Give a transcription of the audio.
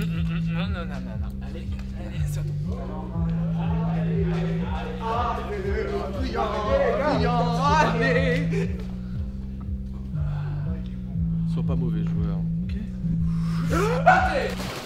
Non, non, non, non, non. Allez, allez, ça Sois pas mauvais joueur, ok?